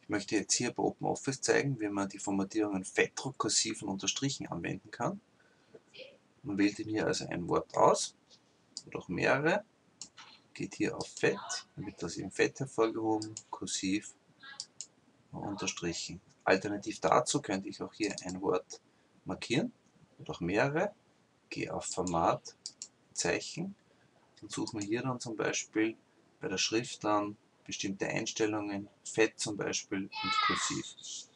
Ich möchte jetzt hier bei OpenOffice zeigen, wie man die Formatierungen Fettdruck, Kursiv und Unterstrichen anwenden kann. Man wählt hier also ein Wort aus oder auch mehrere, geht hier auf Fett, dann wird das in Fett hervorgehoben, Kursiv und unterstrichen. Alternativ dazu könnte ich auch hier ein Wort markieren oder auch mehrere, gehe auf Format, Zeichen und suche mir hier dann zum Beispiel bei der Schrift dann bestimmte Einstellungen, Fett zum Beispiel und Kursiv.